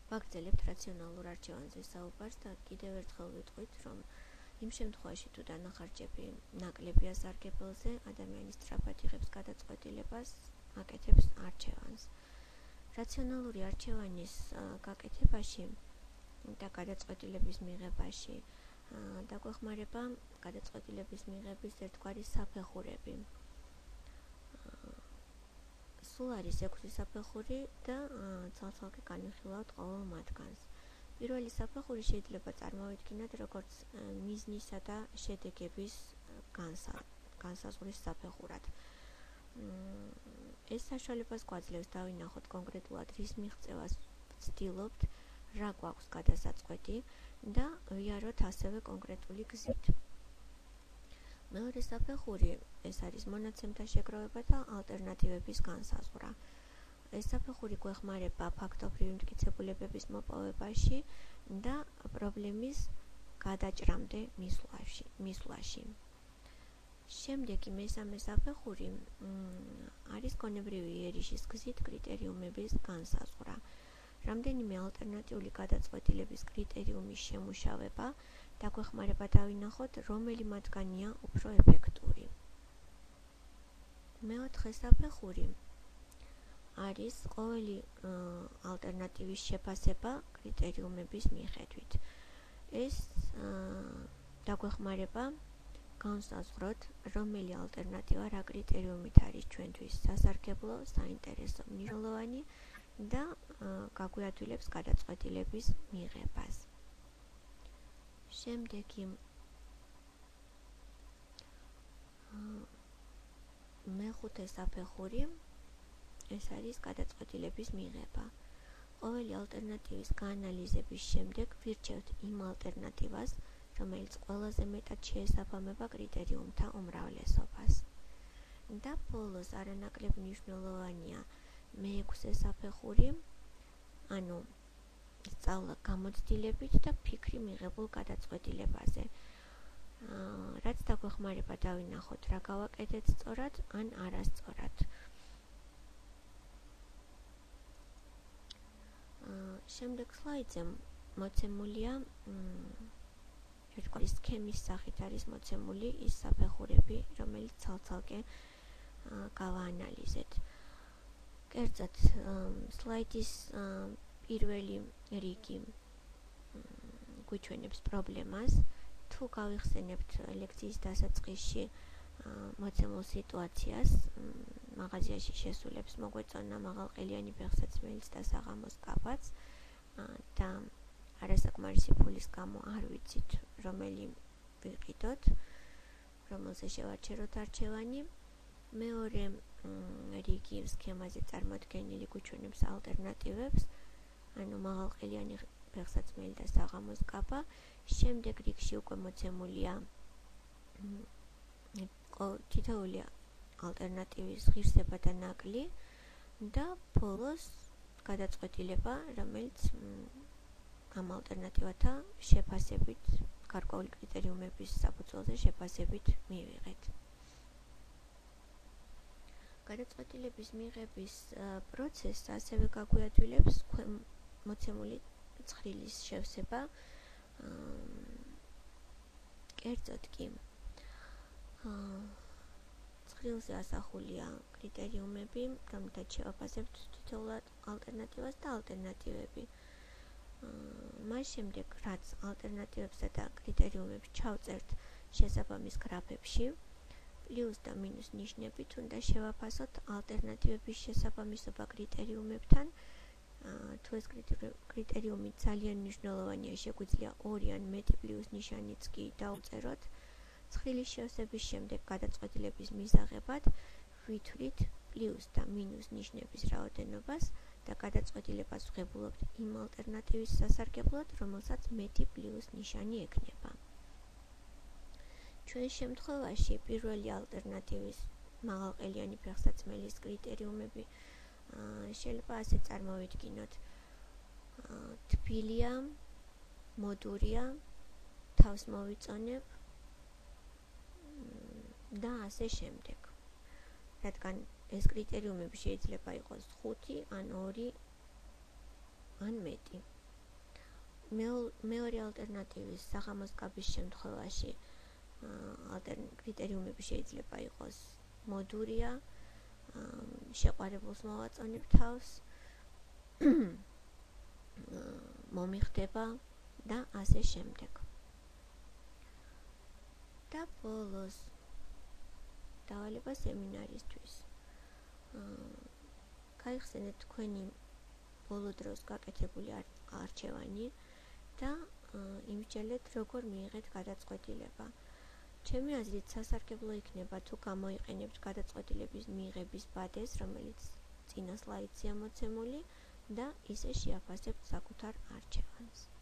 ვაგრძელებთ რაციონალურ არჩევანზე საუბარს და კიდევ ერთხელ ვიტყვით, რომ იმ შემთხვევაში თუ დანახარჯები ნაკლებია სარგებელზე, ადამიანის სწრაფად იღებს გადაწყვეტილებას, აკეთებს არჩევანს. რაციონალური არჩევანის გაკეთებაში და გადაწყვეტილების მიღებაში დაგვეხმარება გადაწყვეტილების მიღების ერთგვარი საფეხურები. სულ არის 6 საფეხური და ცალ-ცალკე განვიხილავთ ყოველ მათგანს. პირველი საფეხური შეიძლება წარმოვიდგინოთ როგორც მიზნისა და შედეგების განსაზღვრის საფეხურად. ეს საშუალებას გვაძლევს დავინახოთ კონკრეტულად რის მიღწევას ვცდილობთ, რა გვაქვს გადასაწყვეტი და ვიაროთ ასევე კონკრეტული გზით. მეორე საფეხური ეს არის მონაცემთა შეგროვება და ალტერნატივების განსაზღვრა. ეს საფეხური გვეხმარება ფაქტობრივი მტკიცებულებების მოპოვებაში და პრობლემის გადაჭრამდე მისვლაში. შემდეგი მესამე საფეხური არის გონებრივი იერიშის გზით კრიტერიუმების განსაზღვრა. რამდენიმე ალტერნატიული გადაწყვეტილების კრიტერიუმის შემუშავება დაგვეხმარება დავინახოთ, რომელი მათგანია უფრო ეფექტური. მეოთხე საფეხური არის ყოველი ალტერნატივის შეფასება კრიტერიუმების მიხედვით. ეს დაგვეხმარება განსაზღვროთ, რომელი ალტერნატივა რა კრიტერიუმით არის ჩვენთვის სასარგებლო, საინტერესო, მნიშვნელოვანი და გაგვიადვილებს გადაწყვეტილების მიღებას. შემდეგი მეხუთე საფეხური ეს არის გადაწყვეტილების მიღება. ყოველი ალტერნატივის გაანალიზების შემდეგ ვირჩევთ იმ ალტერნატივას, რომელიც ყველაზე მეტად შეესაბამება კრიტერიუმთა უმრავლესობას. და ბოლოს არანაკლებ მნიშვნელოვანია მეექვსე საფეხური, ანუ სწავლა გამოცდილებით და ფიქრი მიღებულ გადაწყვეტილებაზე. რაც დაგვეხმარება დავინახოთ, რა გავაკეთეთ სწორად ან არასწორად. შემდეგ სლაიდზე მოცემულია ერთგვარი სქემის სახით არის მოცემული ის საფეხურები, რომელიც ცალ-ცალკე გავაანალიზეთ. კერძოდ, სლაიდის პირველი რიგი გვიჩვენებს პრობლემას. თუ გავიხსენებთ ლექციის დასაწყისში მოცემულ სიტუაციას, მაღაზიაში შესულებს მოგვეწონა მაღალყელიანი ფეხსაცმელის და საღამოს კაბაც და არასაკმარისი ფულის გამო არ ვიცით, რომელი ვიყიდოთ, რომელზე შევარჩეროთ არჩევანი. მეორე რიგი სქემაზე წარმოდგენილი გვიჩვენებს ალტერნატივებს, ანუ მაღალყელიანი ფეხსაცმელი და საღამოს კაბა. შემდეგ რიგში უკვე მოცემულია თითოეული ალტერნატივის ღირსება და ნაკლი და ბოლოს გადაწყვეტილება, რომელიც ამ ალტერნატივათა შეფასებით, გარკვეული კრიტერიუმების საფუძველზე შეფასებით მივიღეთ. გადაწყვეტილების მიღების პროცესს ასევე გაგვიადვილებს მოცემული ცხრილის შევსება. კერძოდ კი ცხრილზე ასახულია კრიტერიუმები, რომლითაც შევაფასებთ თითოეულ ალტერნატივას და ალტერნატივები. მას შემდეგ, რაც ალტერნატივებსა და კრიტერიუმებს ჩავწერთ შესაბამის გრაფებში, პლუს და მინუს ნიშნებით უნდა შევაფასოთ ალტერნატივების შესაბამისობა კრიტერიუმებთან. თუ ეს კრიტერიუმი ძალიან მნიშვნელოვანია, შეგვიძლია 2 ან მეტი პლუს ნიშანიც კი დავწეროთ. ცხრილის შევსების შემდეგ გადაწყვეტილების მისაღებად ვითვლით პლუს და მინუს ნიშნების რაოდენობას და გადაწყვეტილებას ვღებულობთ იმ ალტერნატივის სასარგებლოდ, რომელსაც მეტი პლუს ნიშანი ექნება. ჩვენ შემთხვევაში პირველი ალტერნატივის მაღალყელიანი ფეხსაცმელის კრიტერიუმები შეიძლება ასე წარმოვიდგინოთ. თბილია, მოდურია, თავს მოვიწონებ და ასე შემდეგ. რადგან ეს კრიტერიუმები შეიძლება იყოს 5 ან 2 ან მეტი. მეორე ალტერნატივის საღამოს კაბის შემთხვევაში კრიტერიუმები შეიძლება იყოს მოდურია, შეყვარებულს მოვაწონებ თავს, მომიხდება და ასე შემდეგ. და ბოლოს დავალება სემინარისთვის. გაიხსენეთ თქვენი ბოლო დროს გაკეთებული არჩევანი და იმსჯელეთ, როგორ მიიღეთ გადაწყვეტილება. ჩემი აზრით სასარგებლო იქნება თუ გამოიყენებთ გადაწყვეტილების მიღების ბადეს, რომელიც წინა სლაიდზეა მოცემული და ისე შეაფასებთ საკუთარ არჩევანს.